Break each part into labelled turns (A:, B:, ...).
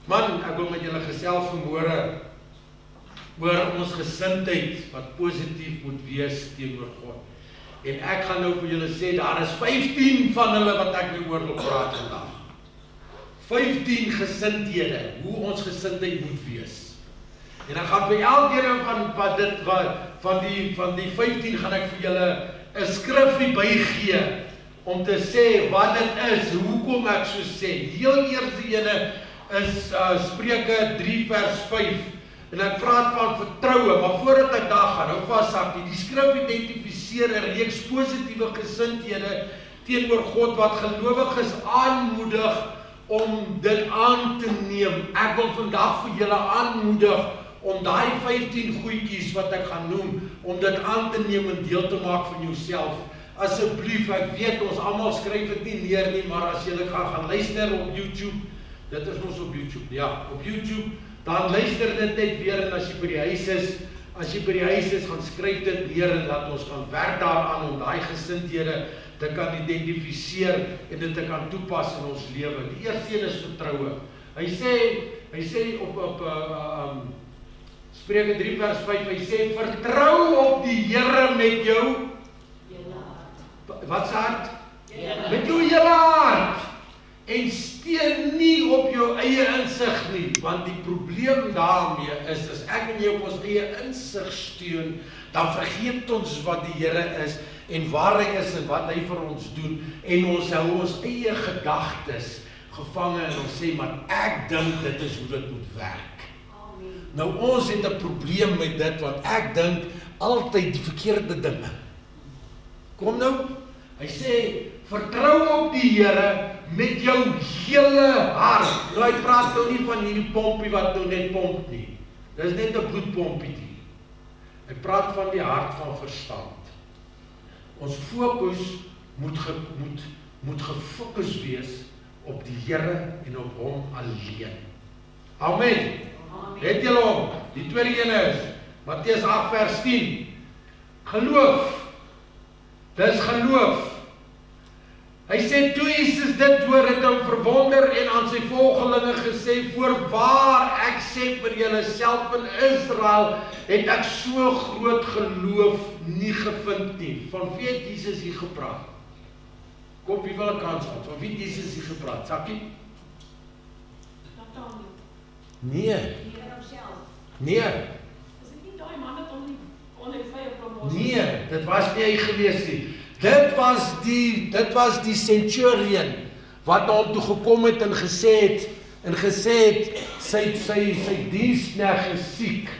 A: Man, ek wil met julle gesels vanmôre oor ons gesindheid wat positief moet wees teenoor God. En ek gaan nou vir julle sê, daar is 15 van hulle wat ek nou oor wil praat vandag. 15 gesindhede, hoe ons gesindheid moet wees. En ek gaan vir elkeen van die 15 gaan ek vir julle 'n skrifgie bygee om te sê wat dit is, hoekom ek so sê. Die heel eerste ene is Spreuke 3 vers 5. En ek praat van vertroue, maar voordat ek daar gaan, hou vas sakkie. Die skrif identifiseer 'n reeks positiewe gesindhede teenoor God wat gelowiges aanmoedig om dit aan te neem. Ek wil vandag vir julle aanmoedig om daai 15 goedjies wat ek gaan noem, om dit aan te neem en deel te maak van jouself. Asseblief, ek weet ons almal skryf dit nie neer nie, maar as julle gaan luister op YouTube, dit is ons op YouTube, ja, op YouTube, dan luister dit net weer en as jy by die huis is, gaan skryf dit neer en laat ons gaan werk daaraan om daai gesindhede te kan identifiseer en dit te kan toepas in ons lewe. Die eerste een is vertroue. Hy sê op Spreuke 3 vers 5, hy sê vertrou op die Here met jou wat se hart? Met jou hele hart. En steun nie op jou eie insig nie, want die probleem daarmee is, as ek en jy op ons eie insig steun, dan vergeet ons wat die Here is, en waar hy is, en wat hy vir ons doen, en ons hou ons eie gedagtes gevange, en ons sê, maar ek dink dit is hoe dit moet werk. Amen. Nou ons het 'n probleem met dit, want ek dink altyd die verkeerde dinge. Kom nou, hy sê, vertrou op die Here met jou hele hart. Nou hy praat nou nie van hierdie pompie wat nou net pomp nie. Dis net 'n bloedpompie nie. Hy praat van die hart van verstand. Ons fokus moet gefokus wees op die Here en op hom alleen. Amen. Het julle hom? Die tweede ene is Matteus 8 vers 10. Geloof. Dis geloof. Hy sê, toe Jesus dit hoor, het hom verwonder en aan sy volgelinge gesê, voorwaar ek sê vir julle, self in Israel het ek so groot geloof nie gevind nie. Van wie het Jesus hier gepraat? Kom, wie wil 'n kans vat? Van wie het Jesus hier gepraat? Sakkie? Nee. Nee.
B: Is dit nie daai man wat hom onheffeer promosie?
A: Nee, dit was nie hy gewees nie. Dit was die centurion wat na hom toe gekom het en gesê het sy diensknegt is siek.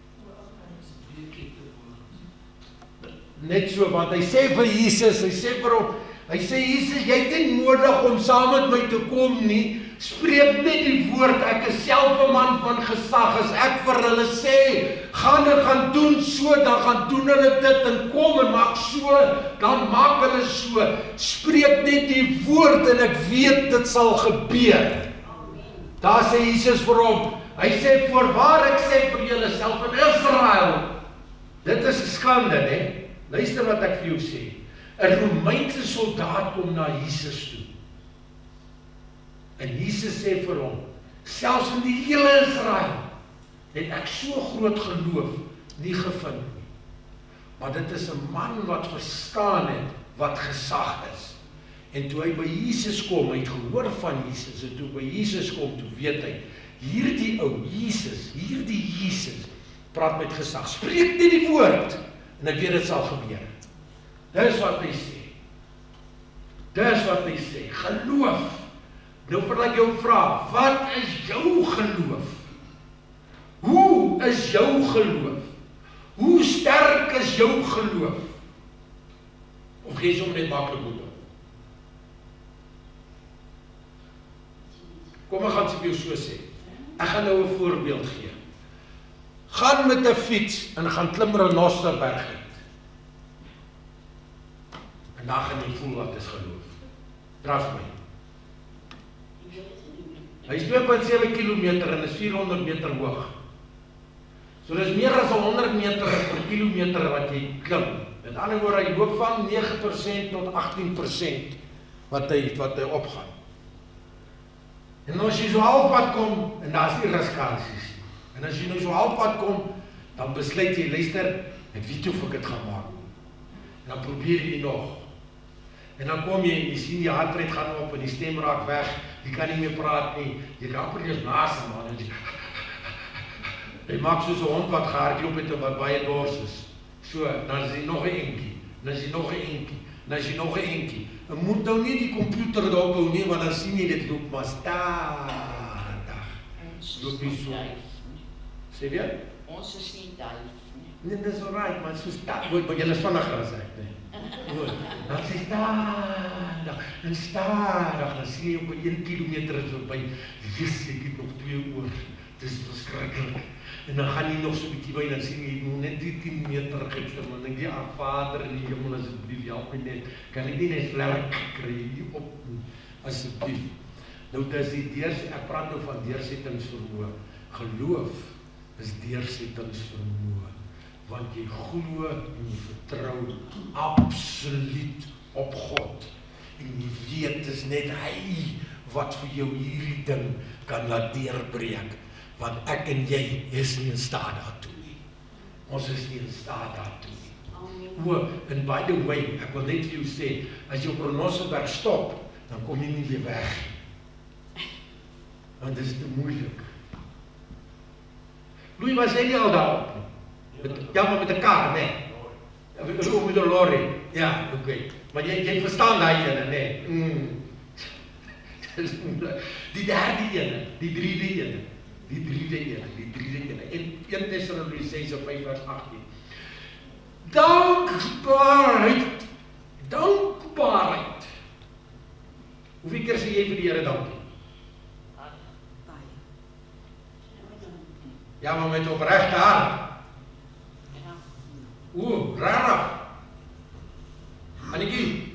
A: Net so, want hy sê vir Jesus, hy sê Jesus, jy het nie nodig om saam met my te kom nie. Spreek net die woord, ek is self 'n man van gesag, as ek vir hulle sê, gaan doen so, dan gaan doen hulle dit, en kom en maak so, dan maak hulle so. Spreek net die woord, en ek weet dit sal gebeur. Daar sê Jesus vir hom, hy sê, voorwaar ek sê vir julle, self in Israel, dit is 'n skande, né? Luister wat ek vir jou sê, 'n Romeinse soldaat kom na Jesus toe, en Jesus sê vir hom, selfs in die hele Israel, het ek so groot geloof nie gevind nie. Maar dit is 'n man wat verstaan het wat gesag is. En toe hy by Jesus kom, hy het gehoor van Jesus, en toe by Jesus kom, toe weet hy, hierdie ou Jesus, praat met gesag, spreek net die woord, en ek weet dit sal gebeur. Dis wat hy sê, geloof. Nou wil ek jou vra, wat is jou geloof? Hoe is jou geloof? Hoe sterk is jou geloof? Of gee jy hom net maklik moet? Kom, ek gaan vir jou so sê. Ek gaan nou 'n voorbeeld gee. Gaan met 'n fiets en gaan klim Renosterberg uit. En dan gaan jy voel wat is geloof. Trust my. Hy is 2,7 kilometer en is 400 meter hoog. So dis meer as 100 meter per kilometer wat jy klim. Met ander woorde, hy loop van 9% tot 18% wat hy opgaan. En as jy so halfpad kom, en daar is nie riskansies nie. En as jy nou so halfpad kom, dan besluit jy, luister, ek weet of ek dit gaan maak. En dan probeer jy nog. En dan kom jy sien die hartrit gaan op en die stem raak weg, jy kan nie meer praat nie, jy kan amper eers naas man, en jy maak soos 'n hond wat gehardloop het en wat baie dors is. So, dan is jy nog 'n entjie, dan is jy nog 'n entjie, dan is jy nog 'n entjie. En moet nou nie die komputer dophou nie, want dan sien jy dit loop maar stadig. Loop nie so. Sê weer?
C: Ons is nie duif nie.
A: Nee, dis alright, maar so stadig, maar jy is vinniger as ek, nee. Dan sê stadig, en stadig, dan sien jy op 1 kilometer is voorbij, yes, ek het nog 2 oor, dit is verskrikkelijk. En dan gaan jy nog so 'n bietjie by, dan sien jy nog net 10 meter gister, maar dan denk jy, Vader in die hemel, asseblief, help my net, kan ek nie net vlerk kry hier op, asseblief. Nou, dis die ek praat nou van deursettingsvermoë. Geloof is deursettingsvermoë, want jy glo en jy vertrou absoluut op God. En jy weet, dis net hy wat vir jou hierdie ding kan laat deurbreek. Want ek en jy is nie in staat daartoe nie. Ons is nie in staat daartoe nie. O, and by the way, ek wil net vir jou sê, as jy op Renosterberg stop, dan kom jy nie weer weg. Want dit is te moeilik. Louis, was jy nie al daarop? Ja, maar met 'n kar, nee. Of met 'n lorry. Ja, oké. Maar jy verstaan daai ene, nee. Die derde ene, die derde ene. Die derde ene. En 1 Tessalonisense 5 vers 18. Dankbaarheid. Dankbaarheid. Hoeveel keer sê jy vir die Here dankie? Ja, maar met opregte hart. O, rarig. Annetjie.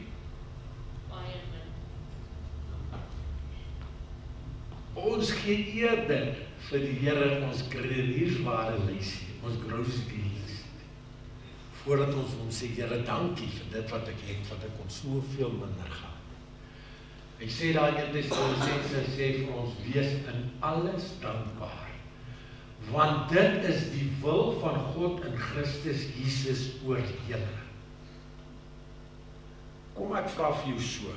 A: Ons gee eerder vir die Here ons kredierswaarde lysie, ons grocery list. Voordat ons hom sê, Here, dankie vir dit wat ek het, wat ek ons soveel minder gehad. Hy sê daar in 1 Tessalonisense sê vir ons, wees in alles dankbaar. Want dit is die wil van God in Christus Jesus oor julle. Kom ek vra vir jou so.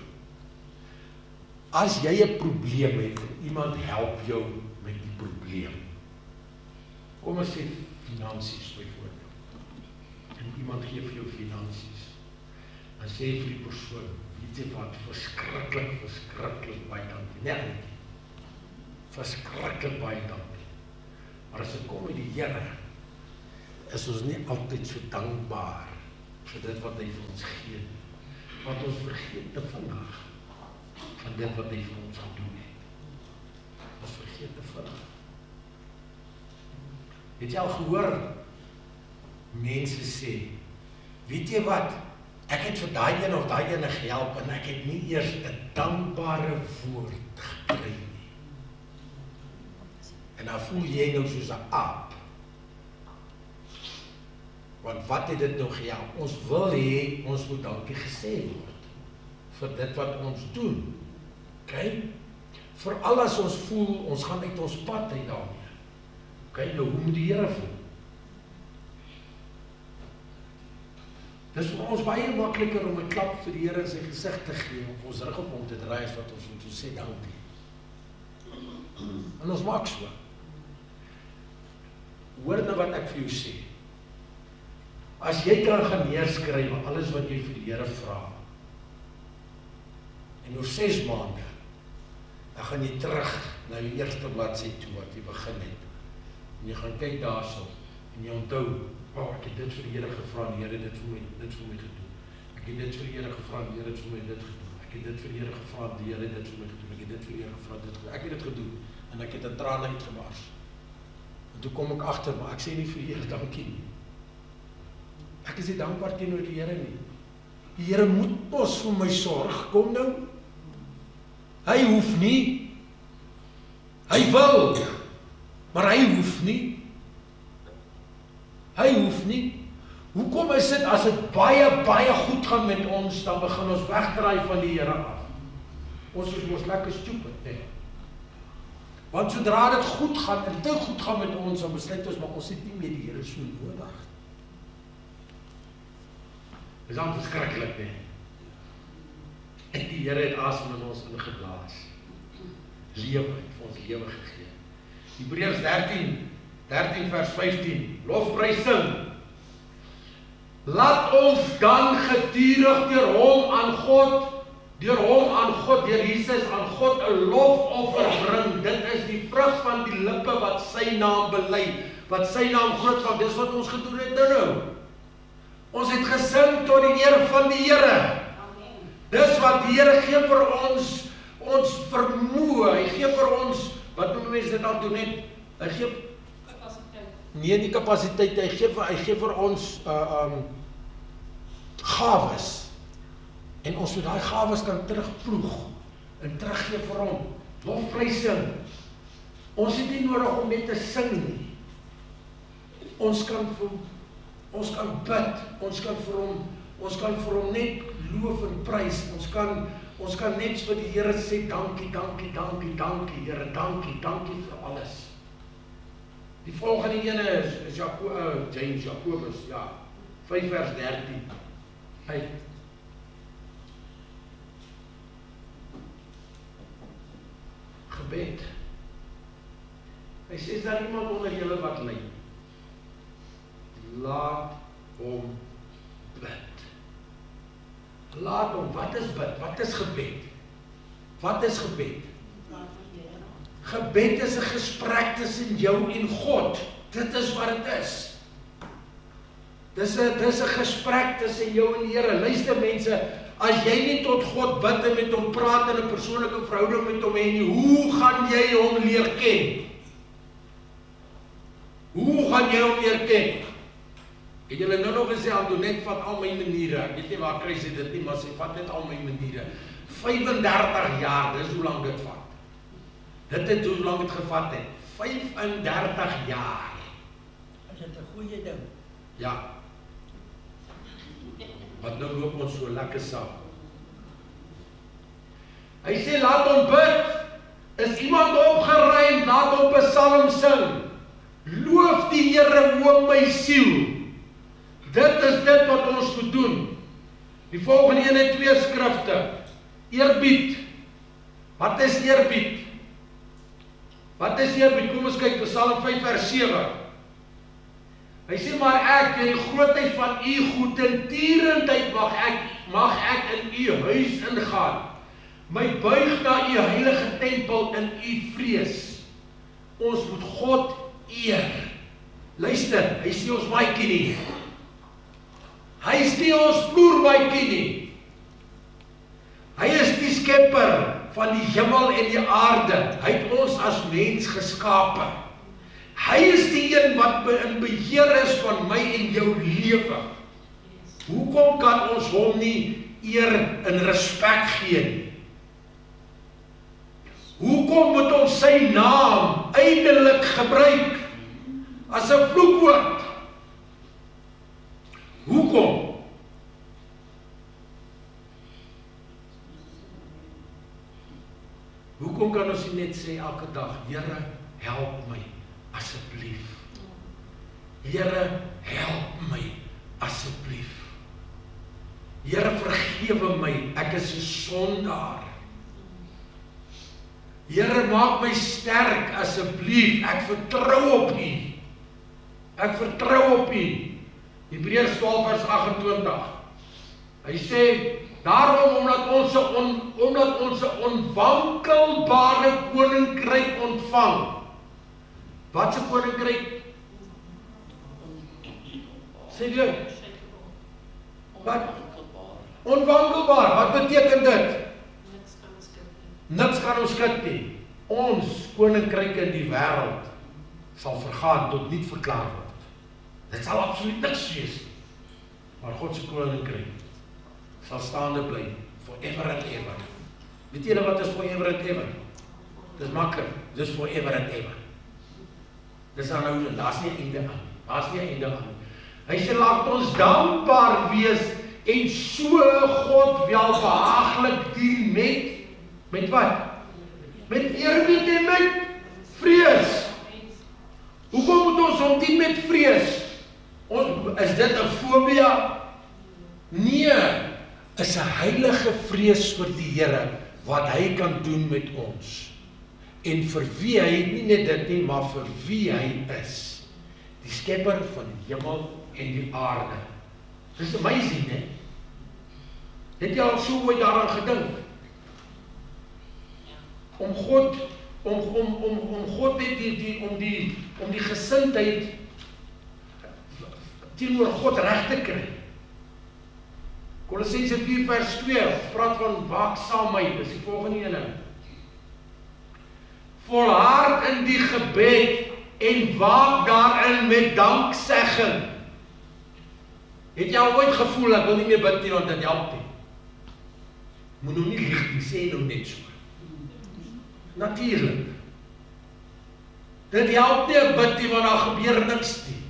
A: As jy 'n probleem het en iemand help jou met die probleem. Kom ons sê finansies byvoorbeeld. En iemand gee vir jou finansies. Dan sê jy vir die persoon, weet jy wat, verskriklik baie dankie. Nee, verskriklik baie dankie. Maar as dit kom met die Here, is ons nie altyd so dankbaar vir dit wat hy vir ons gee. Want ons vergeet te vinnig van dit wat hy vir ons gedoen het. Ons vergeet te vinnig. Het jy al gehoor, mense sê, weet jy wat, ek het vir daai een of daai ene gehelp en ek het nie eers 'n dankbare woord gekry nie. En dan voel jy nou soos 'n aap. Want wat het dit nou gehelp? Ons wil hê, ons moet dankie gesê word vir dit wat ons doen. Okay? Veral as ons voel, ons gaan uit ons pad uit daarmee. Okay, nou hoe moet die Here voel? Dis vir ons baie makliker om 'n klap vir die Here in sy gesig te gee, of ons rug op hom te draai as wat ons moet sê dankie. En ons maak so. Hoor nou wat ek vir jou sê. As jy kan gaan neerskryf alles wat jy vir die Here vra, en oor 6 maande, dan gaan jy terug na jou eerste bladsy toe wat jy begin het. En jy gaan kyk daarso, en jy onthou, ek het dit vir die Here gevra, en die Here het dit vir my gedoen. Ek het dit vir die Here gevra, en die Here het vir my dit gedoen. Ek het dit vir die Here gevra, en die Here het dit vir my gedoen. Ek het dit vir die Here gevra, ek het dit gedoen. En ek het 'n traan uitgebars. En toe kom ek agter, maar ek sê nie vir die Here dankie nie. Ek is nie dankbaar teenoor die Here nie. Die Here moet mos vir my sorg, kom nou. Hy hoef nie. Hy wil, maar hy hoef nie. Hy hoef nie. Hoekom is dit as dit baie goed gaan met ons, dan begin ons wegdraai van die Here af? Ons is mos lekker stupid, nee. Want sodra dit goed gaan, en te goed gaan met ons, dan besluit ons, maar ons het nie meer die Here so nodig. Dis dan verskriklik, nee. En die Here het asem in ons ingeblaas. Lewe, het vir ons lewe gegee. Hebreërs 13 vers 15, lofprysing. Laat ons dan gedurig deur hom aan God, deur Jesus aan God 'n lofoffer bring. Dit is die vrug van die lippe wat sy naam bely, wat sy naam groot maak. Dis wat ons gedoen het nou. Ons het gesing tot die eer van die Here. Dis wat die Here gee vir ons vermoë. Hy gee vir ons, wat noem mense dit dan doen net? Hy gee
B: kapasiteit.
A: Nee, nie kapasiteit, hy gee vir ons gawes. En ons moet daai gawes kan terugploeg en teruggee vir hom. Lofprysing. Ons het nie nodig om net te sing nie. Ons kan bid, ons kan vir hom net loof en prys. Ons kan net vir die Here sê dankie, Here, dankie vir alles. Die volgende ene is Jakobus, ja, 5 vers 13. Hy gebed. Hy sê, is daar iemand onder julle wat ly? Laat hom bid. Laat hom, wat is bid? Wat is gebed? Wat is gebed? Gebed is 'n gesprek tussen jou en God. Dit is wat dit is. Dis 'n gesprek tussen jou en die Here. Luister mense, as jy nie tot God bid en met hom praat en 'n persoonlike verhouding met hom hê nie, hoe gaan jy hom leer ken? Hoe gaan jy hom leer ken? Het julle nou nog gesê, Antoinette vat al my maniere. Ek weet nie waar kry sy dit nie, maar sy vat net al my maniere. 35 jaar, dis hoe lank dit vat. Dit het hoe lank het gevat het. 35 jaar.
D: Is dit 'n goeie ding?
A: Ja. Wat nou loop ons so lekker saam. Hy sê, laat hom bid. Is iemand opgeruim, laat hom 'n psalm sing. Loof die Here, o my siel. Dit is dit wat ons moet doen. Die volgende een het 2 skrifte. Eerbied. Wat is eerbied? Wat is eerbied? Kom ons kyk, Psalm 5 vers 7. Hy sê, maar ek, in die grootheid van u goedertierendheid mag ek in u huis ingaan. My buig na u heilige tempel in u vrees. Ons moet God eer. Luister, hy sê ons maatjie nie. Hy is nie ons vloermaatjie nie. Hy is die skepper van die hemel en die aarde. Hy het ons as mens geskape. Hy is die een wat in beheer is van my en jou lewe. Hoekom kan ons hom nie eer en respek gee nie? Hoekom moet ons sy naam ydelik gebruik as 'n vloekwoord? Hoekom? Hoekom kan ons nie net sê elke dag, Here, help my, asseblief. Here, help my, asseblief. Here, vergewe my, ek is 'n sondaar. Here, maak my sterk, asseblief, ek vertrou op U. Ek vertrou op U. Hebreërs 12 vers 28. Hy sê, daarom omdat ons 'n onwankelbare koninkryk ontvang. Wat 'n koninkryk? Sê jy? Wat? Onwankelbaar. Wat beteken dit? Niks kan ons skud nie. Ons koninkryk in die wêreld sal vergaan tot niet verklaar word. Dit sal absoluut niks wees nie. Maar God se koninkryk sal staande bly forever and ever. Weet julle wat is forever and ever? Dis maklik. Dis forever and ever. Dis aanhoudend. Daar's nie 'n einde aan. Daar's nie 'n einde aan. Hy sê laat ons dankbaar wees en so God welbehaaglik dien met wat? Met eerbied en met Vrees. Hoekom moet ons omdien met vrees? Is dit 'n fobia? Nee, is 'n heilige vrees vir die Here wat hy kan doen met ons. En vir wie hy, nie net dit nie, maar vir wie hy is. Die skepper van die hemel en die aarde. Dis amazing, hè? Het jy al so ooit daaraan gedink? Om God net om die gesindheid teenoor God reg te kry. Kolossense 4 vers 2 praat van waaksaamheid, dis die volgende ene. Volhard in die gebed en waak daarin met danksegging. Het jy al ooit gevoel, ek wil nie meer bid nie, want dit help nie? Moet nou nie lieg nie, sê nou net so. Natuurlijk. Dit help nie 'n bid nie, want daar gebeur niks nie.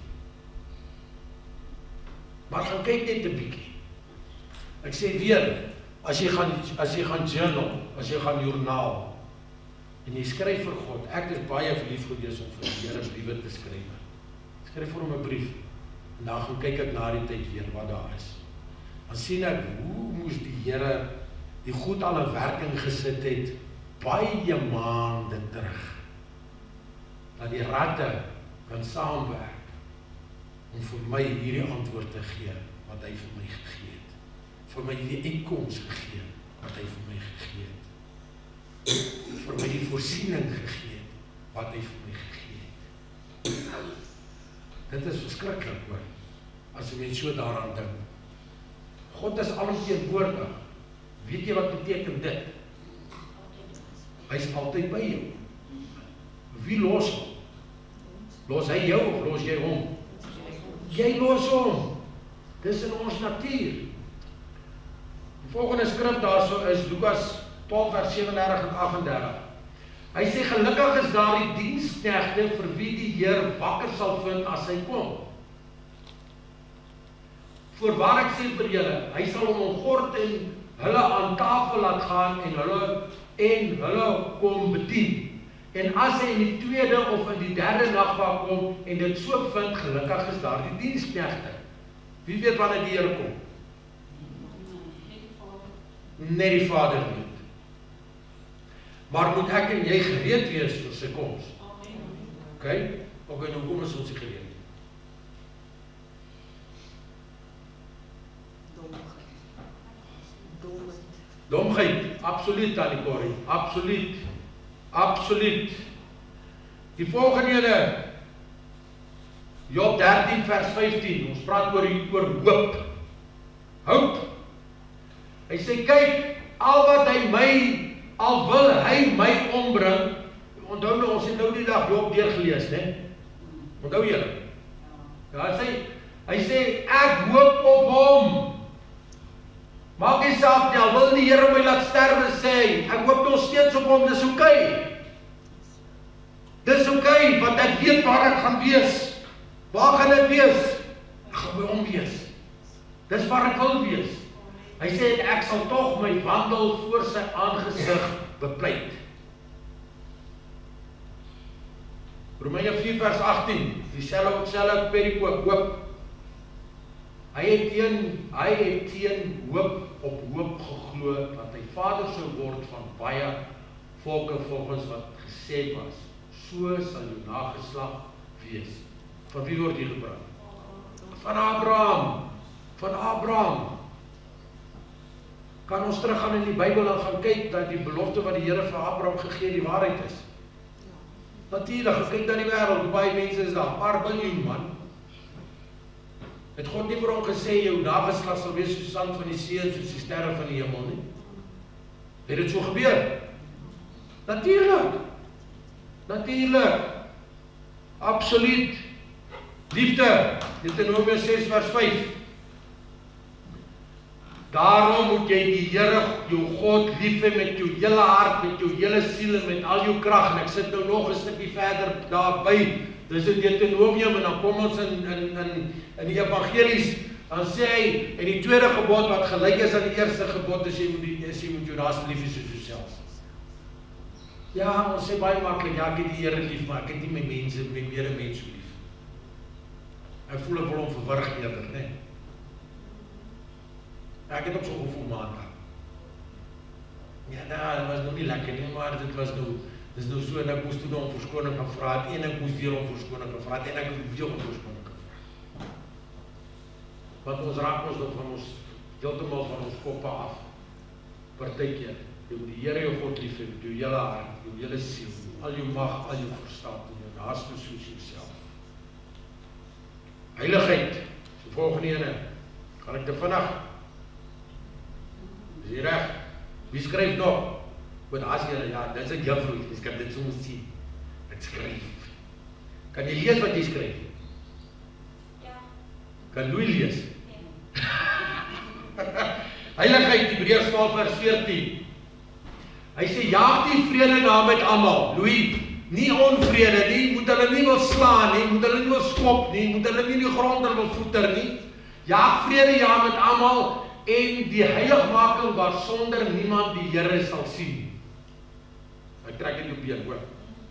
A: Maar gaan kyk net 'n bietjie. Ek sê weer, as jy gaan journal, as jy gaan journaal, en jy skryf vir God, ek is baie verlief gewees om vir die Here briewe te skryf. Skryf vir hom 'n brief, en dan gaan kyk ek na die tyd weer wat daar is. Dan sien ek, hoe moes die Here die goed al in werking gesit het, baie maande terug, dat die ratte kan saamwerk, om vir my hierdie antwoord te gee, wat hy vir my gegee het. Vir my die uitkoms gegee, wat hy vir my gegee het. Vir my die voorsiening gegee het, wat hy vir my gegee het. Dit is verskriklik hoor, as 'n mens so daaraan dink. God is alomteenwoordig. Weet jy wat beteken dit? Hy is altyd by jou. Wie los hom? Los hy jou of los jy hom? Jy los hom. Dis in ons natuur. Die volgende skrif daarso is Lukas 12 vers 37 en 38. Hy sê gelukkig is daar die diensknegte vir wie die Heer wakker sal vind as hy kom. Voorwaar ek sê vir julle, hy sal hom omgord en hulle aan tafel laat gaan en hulle kom bedien. En as hy in die tweede of in die derde nag kom en dit so vind, gelukkig is daar die diensknegte. Wie weet wanneer die Here kom? Net die Vader weet. Maar moet ek en jy gereed wees vir sy koms? Ok, nou kom ons nie gereed. Domheid, absoluut Annie Corrie, absoluut. Die volgende ene, Job 13 vers 15, ons praat oor hoop. Hoop. Hy sê, kyk, al wil hy my ombring, onthou nou, ons het nou die dag Job deurgelees, né? Onthou julle? Ja, hy sê, ek hoop op hom. Maak nie saak nie, al wil die Here my laat sterwe sê, ek hoop nog steeds op hom, dis oké. Dis oké, want ek weet waar ek gaan wees. Waar gaan ek wees? Ek gaan by hom wees. Dis waar ek wil wees. Hy sê, ek sal tog my wandel voor sy aangesig bepleit. Romeine 4 vers 18, dieselfde perikoop, hoop. Hy het teen hoop op hoop geglo, dat hy vader sou word van baie volke volgens wat gesê was. So sal jou nageslag wees. Van wie word hier gepraat? Van Abraham. Kan ons teruggaan in die Bybel en gaan kyk dat die belofte wat die Here vir Abraham gegee die waarheid is? Natuurlik, kyk na die wêreld, hoe baie mense is daar, paar biljoen man. Het God nie vir hom gesê, jou nageslag sal wees soos sand van die see en soos die sterre van die hemel nie? Het dit so gebeur? Natuurlijk. Absoluut. Liefde, Deuteronomium 6 vers 5. Daarom moet jy die Here, jou God, lief hê met jou hele hart, met jou hele siel en met al jou krag. En ek sit nou nog 'n stukkie verder daarby. Dis in Deuteronomium en dan kom ons in die evangelies, dan sê hy, en die tweede gebod wat gelyk is aan die eerste gebod, is jy moet jou naaste lief hê soos jouself. Ja, ons sê baie maklik, ja, ek het die Here lief, maar ek het nie my mense, my medemens so lief. Ek voel ek wil hom verwrig eerder, né? Ek het ook so gevoel maandag. Ja, nou, dit was nog nie lekker nie, maar dit was nou, dis nou so, en ek moes toe om verskoning gevra het, en ek moes weer om verskoning gevra het, en ek het weer om verskoning gevra het. Want ons raak ons nog van ons, heeltemal van ons koppe af. Partykeer, jy moet die Here jou God lief hê, met jou hele hart, jou hele siel, al jou mag, al jou verstand, en jou naaste soos jouself. Heiligheid, die volgende ene, gaan ek te vinnig. Is jy reg? Wie skryf nog? Goed, as jy, ja, dit is ek juffrou, ek kan dit soms sien. Ek skryf. Kan jy lees wat jy skryf?
C: Ja.
A: Kan Louis lees? Heiligheid, Hebreërs 12 vers 14. Hy sê, jaag die vrede na met almal. Louis, nie onvrede nie, moet hulle nie wil slaan nie, moet hulle nie wil skop nie, moet hulle nie die grond wil voeter nie. Jaag vrede ja met almal en die heiligmaking waarsonder niemand die Here sal sien. Ek trek dit op been, hoor.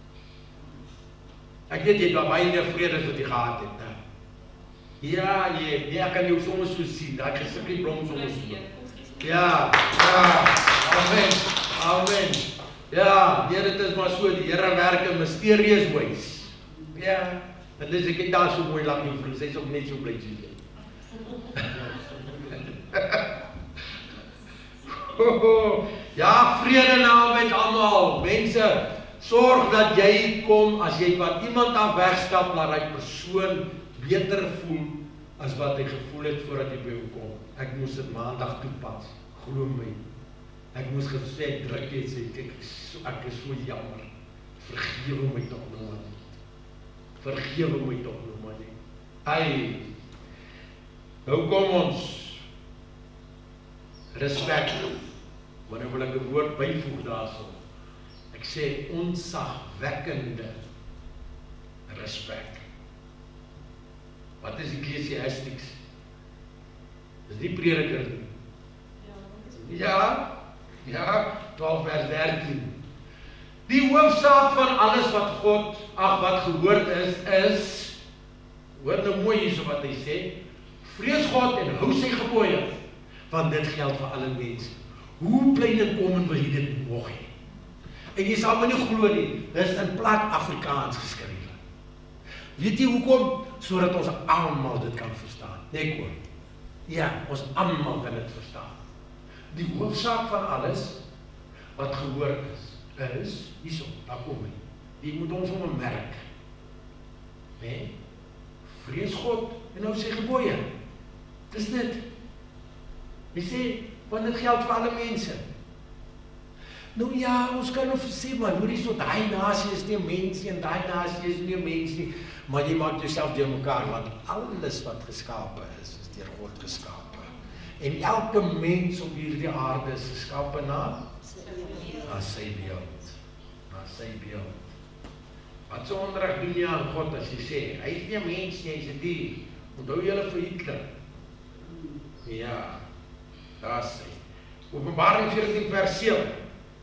A: Ek weet jy het baie meer vrede as wat jy gehad het, né? Ja, ek kan jou soms so sien, dat ek gesikkie blom soms so. Ja, amen, amen. Ja, dit is maar so, die Here werk in mysterious ways. Ja, en dis ek het daar so mooi lang nie, sy is ook net so bly soos jy. Ja, vrede na met almal. Mense, sorg dat jy kom, as jy van iemand af wegstap, laat hy persoon beter voel as wat hy gevoel het voordat hy by jou kom. Ek moes dit maandag toepas, glo my. Ek moes gesê, druk jy, sê, ek is so jammer. Vergewe my toch nou maar nie. Vergewe my toch nou maar nie. Ai, nou kom ons. Respect. Wanneer wil ek 'n woord byvoeg daarso? Ek sê onsagwekkende respect. Wat is Ecclesiastes? Dis die prediker nie. Ja, 12 vers 13. Die hoofsaak van alles wat God, wat gehoord is, hoor nou mooi hierso wat hy sê, vrees God en hou sy gebooie, want dit geld vir alle mense. Hoe klein en kom en wil jy dit moog hê? En jy sal my nie glo nie, dis in plat Afrikaans geskryf. Weet jy hoekom? Sodat ons almal dit kan verstaan. Nee, kom. Ja, ons almal kan dit verstaan. Die hoofsaak van alles wat gehoor is hierso, daar kom hy. Die moet ons om 'n merk. Nee? Vrees God en hou sy gebooie. Dis dit. Hy sê, want dit geld vir alle mense. Nou ja, ons kan nou sê, maar hoor hierso, daai nasie is nie 'n mens nie, en daai nasie is nie 'n mens nie, maar jy maak jouself deur mekaar, want alles wat geskape is deur God geskape. En elke mens op hierdie aarde is geskape na sy beeld. Na sy beeld. Wat so onreg doen jy aan God as jy sê, hy is nie 'n mens nie, hy is 'n dier. Onthou julle vir Hitler? Ja, daar is hy. Openbaring 14 vers 7.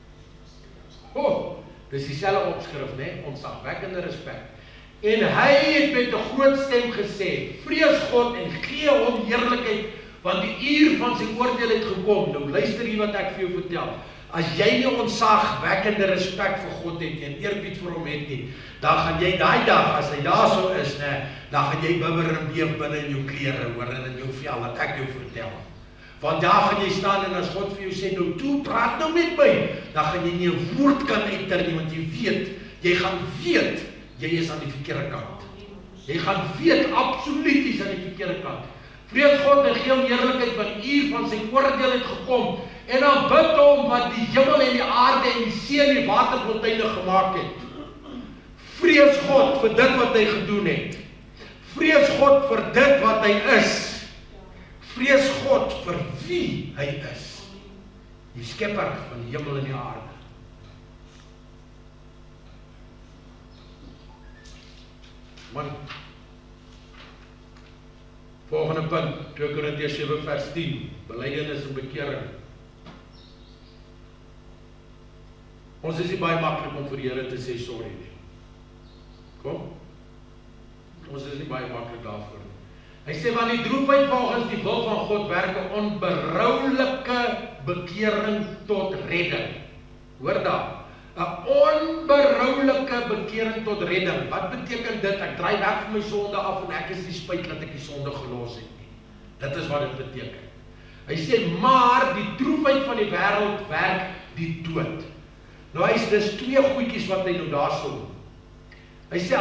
A: Dis dieselfde opskrif, né? Ontzagwekkende respek. En hy het met 'n groot stem gesê, vrees God en gee hom heerlikheid, want die uur van sy oordeel het gekom. Nou luister hier wat ek vir jou vertel. As jy nie ontzagwekkende respek vir God het en eerbied vir hom het nie, dan gaan jy daai dag, as hy daar so is, né, dan gaan jy bibber en beef binne in jou klere, hoor, en in jou vel, wat ek jou vertel. Want daar gaan jy staan en as God vir jou sê, nou toe, praat nou met my, dan gaan jy nie 'n woord kan uiter nie, want jy gaan weet, jy is aan die verkeerde kant. Jy gaan weet, absoluut is aan die verkeerde kant. Vrees God en gee hom heerlikheid, want die uur van sy oordeel het gekom, en dan bid hom wat die hemel en die aarde en die see en die waterfonteine gemaak het. Vrees God vir dit wat hy gedoen het. Vrees God vir dit wat hy is. Vrees God vir wie hy is. Die skepper van die hemel en die aarde. Man, volgende punt, 2 Korintiërs 7 vers 10, belydenis en bekering. Ons is nie baie maklik om vir die Here te sê sorry nie. Kom? Ons is nie baie maklik daarvoor nie. Hy sê, want die droefheid volgens die wil van God werk 'n onberoulike bekering tot redding. Hoor daar, 'n onberoulike bekering tot redding. Wat beteken dit? Ek draai weg van my sonde af en ek is nie spyt dat ek die sonde gelos het nie. Dit is wat dit beteken. Hy sê, maar die droefheid van die wêreld werk die dood. Nou dis twee goedjies wat hy nou daar sê. Hy sê,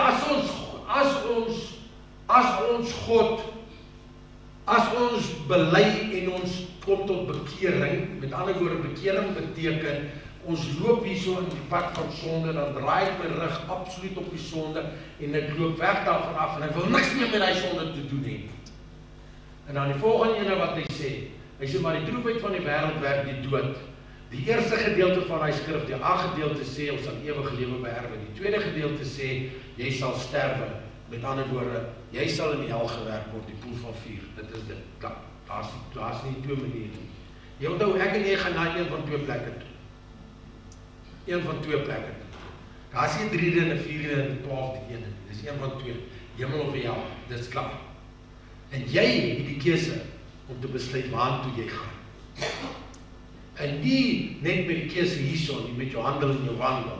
A: as ons bely en ons kom tot bekering, met ander woorde, bekering beteken, ons loop hier so in die pad van sonde, dan draai ek my rug absoluut op die sonde, en ek loop weg daarvan af, en ek wil niks meer met die sonde te doen hê. En dan die volgende ene wat hy sê, maar die droefheid van die wêreld werk die dood. Die eerste gedeelte van hy skrif, die gedeelte sê, ons sal ewige lewe beerwe. Die tweede gedeelte sê, jy sal sterwe. Met ander woorde, jy sal in die hel gewerk word, die poel van vuur. Dit is dit. Daar's nie twee maniere nie. Jy onthou, ek en jy gaan na een van twee plekke toe. Een van twee plekke toe. Daar's nie 3de en 4de en 12de ene. Dis een van twee. Hemel of hel. Dis klaar. En jy het die keuse om te besluit waartoe jy gaan. En nie net met die keuse hierson, nie met jou handel en jou wandel.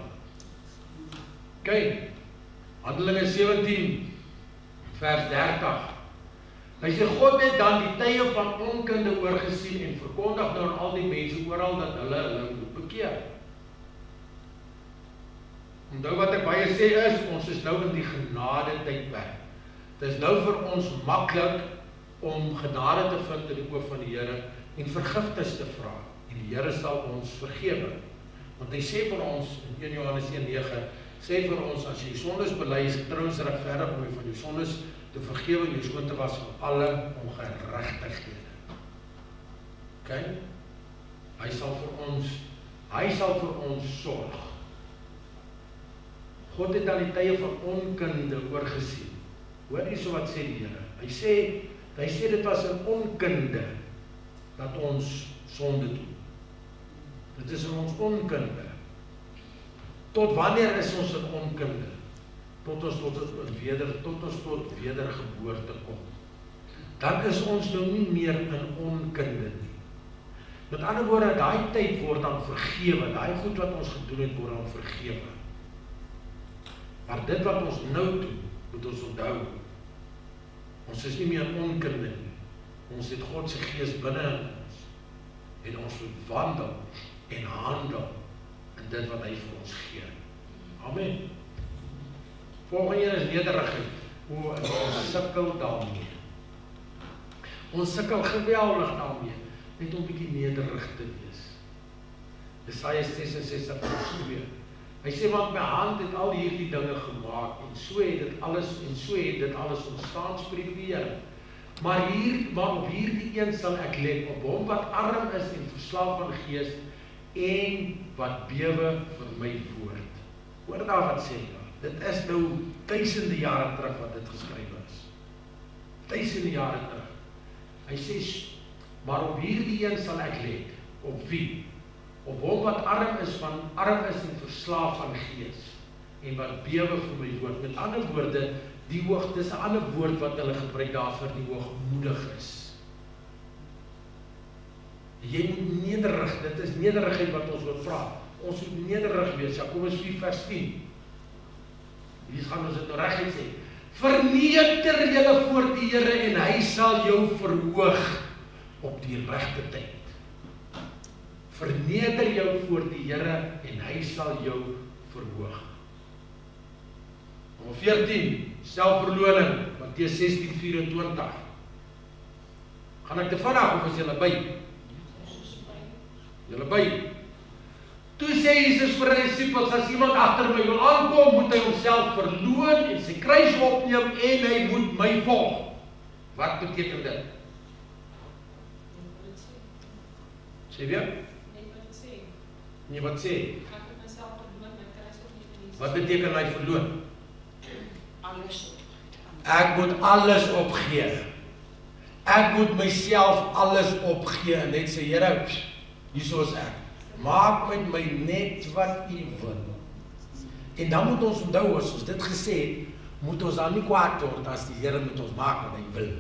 A: Kyk, Handelinge 17, vers 30. Hy sê, God het dan die tye van onkunde oorgesien en verkondig nou aan al die mense oral dat hulle moet bekeer. Onthou wat ek baie sê is, ons is nou in die genade tydperk. Dit is nou vir ons maklik om genade te vind in die oë van die Here en vergifnis te vra. En die Here sal ons vergewe. Want hy sê vir ons in 1 Johannes 1:9, sê vir ons, as jy sondes bely, is trouens regverdig om jy van jou sondes te vergewe en jou skoon te was van alle ongeregtighede. Okay? Hy sal vir ons sorg. God het aan die tye van onkunde oorgesien. Hoor nie so wat sê die Here. Hy sê dit was 'n onkunde dat ons sonde doen. Dit is in ons onkunde. Tot wanneer is ons in onkunde? Tot ons tot wedergeboorte kom. Dan is ons nou nie meer in onkunde nie. Met ander woorde, daai tyd word dan vergewe. Daai goed wat ons gedoen het, word dan vergewe. Maar dit wat ons nou doen, moet ons onthou. Ons is nie meer in onkunde nie. Ons het God se Gees binne in ons. En ons moet wandel en handel in dit wat hy vir ons gee. Amen. Volgende een is nederigheid. Ons sukkel daarmee. Ons sukkel geweldig daarmee. Net om 'n bietjie nederig te wees. Jesaja 66 vers 2. Hy sê, want my hand het al hierdie dinge gemaak, en so het dit alles ontstaan, spreek die Here. Maar op hierdie een sal ek let, op hom wat arm is en verslaaf van gees, en wat bewe vir my woord. Hoor daar wat sê daar? Dit is nou duisende jare terug wat dit geskryf is. Duisende jare terug. Hy sê, maar op hierdie een sal ek let. Op wie? Op hom wat arm is en verslaaf van gees, en wat bewe vir my woord. Met ander woorde, dis 'n ander woord wat hulle gebruik daarvoor, die hoogmoedig is. Jy moet nederig, dit is nederigheid wat ons wil vra. Ons moet nederig wees, Jakobus 4 vers 10. Hier gaan ons dit nou reguit sê. Verneder julle voor die Here en hy sal jou verhoog op die regte tyd. Verneder jou voor die Here en hy sal jou verhoog. Nommer 14, selfverloning, Matteus 16:24. Gaan ek te vinnig of is julle by? Julle by. Toe sê Jesus vir die disippels, as iemand agter my wil aankom, moet hy homself verloon en sy kruis opneem en hy moet my volg. Wat beteken dit? Sê weer? Nee, wat sê? Wat beteken hy verloon? Ek moet alles opgee. Ek moet myself alles opgee en net sê, Here, hierso is ek. Maak met my net wat U wil. En dan moet ons onthou, as ons dit gesê het, moet ons dan nie kwaad word as die Here met ons maak wat Hy wil.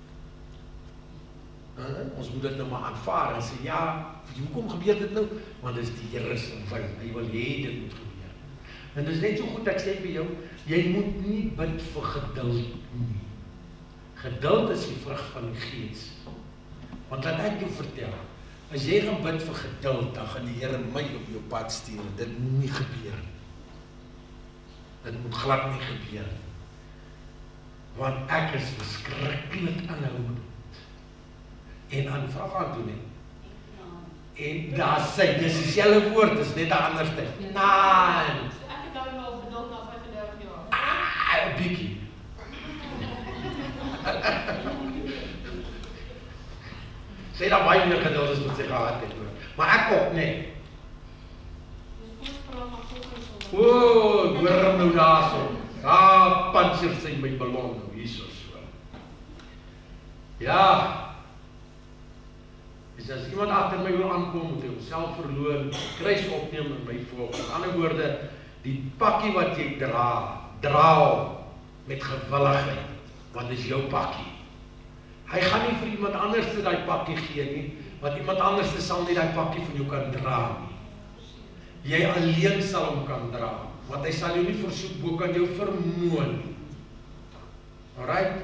A: Ons moet dit nou maar aanvaar en sê, ja, hoekom gebeur dit nou? Want dit is die Here se wil. Hy wil hê dit moet gebeur. En dit is net so goed, ek sê vir jou, jy moet nie bid vir geduld nie. Geduld is die vrug van die Gees. Want laat ek jou vertel, as jy gaan bid vir geduld, dan gaan die Here my op jou pad stuur. Dit moet nie gebeur. Dit moet glad nie gebeur. Want ek is verskriklik aanhoudend. En aan vraag aan doen het. En daar sê, dis dieselfde woord, dis net 'n ander tyd. Nee.
B: Ek het daar wel geduld na 35 jaar.
A: 'n bietjie. Sê dat baie meer geduld is wat sy gehad het hoor. Maar ek ook nie. O, hoor nou daarso. Daar panser sy my ballon nou hierso so. Ja. Is as iemand agter my wil aankom, moet hy homself verloor, kruis opneem en my volg. Met ander woorde, die pakkie wat jy dra met gewilligheid, want dit is jou pakkie. Hy gaan nie vir iemand anders daai pakkie gee nie, want iemand anders sal nie daai pakkie van jou kan dra nie. Jy alleen sal hom kan dra, want hy sal jou nie versoek bo kan jou vermoë nie. Alright?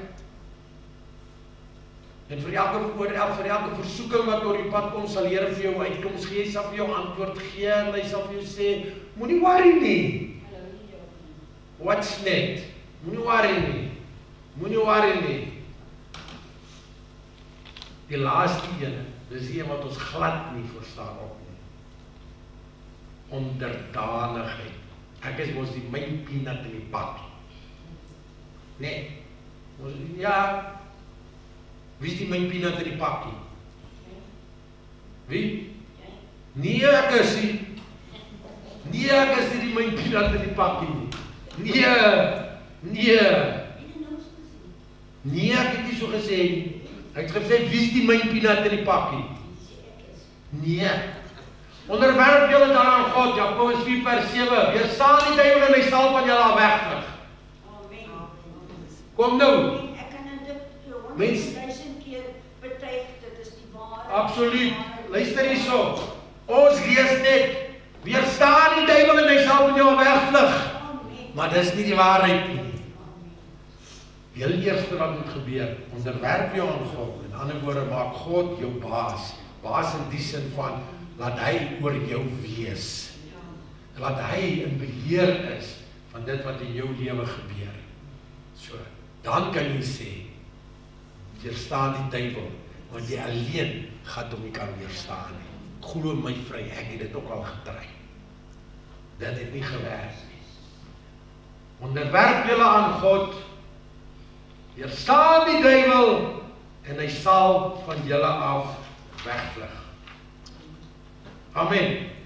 A: En vir elke versoeking wat oor die pad kom, sal die Here vir jou uitkoms gee, hy sal vir jou antwoord gee, en hy sal vir jou sê, moenie worry nie. What's net? Moenie worry nie. Moenie worry nie. Die laaste ene, dis die een wat ons glad nie verstaan op nie. Onderdanigheid. Ek is mos die myn peanut in die pakkie. Nee. Ja. Wie is die myn peanut in die pakkie? Wie? Nee, ek is nie. Nee, ek is nie die myn peanut in die pakkie nie. Nee. Nee, ek het nie so gesê nie. Ek het gesê, wie is die myn peanut in die pakkie? Nee. Onderwerp julle daaraan God, Jakobus 4:7. Weerstaan die duiwel en hy sal van julle af wegvlug.
C: Amen.
A: Kom nou.
C: Ek kan dit
A: Mens-
C: 100.000 keer betuig, dit is die waarheid.
A: Absoluut. Luister hierso. Ons lees net, weerstaan die duiwel en hy sal van jou af wegvlug.
C: Amen.
A: Maar dis nie die waarheid nie. Heel eerste wat moet gebeur, onderwerp jou aan God. In ander woorde, maak God jou baas. Baas in die sin van, laat hy oor jou wees. Laat hy in beheer is van dit wat in jou lewe gebeur. So, dan kan jy sê, weerstaan die duiwel, want jy alleen gaan hom nie kan weerstaan nie. Glo my vry, ek het dit ook al getry. Dit het nie gewerk nie. Onderwerp julle aan God, weerstaan die duiwel en hy sal van julle af wegvlug. Amen.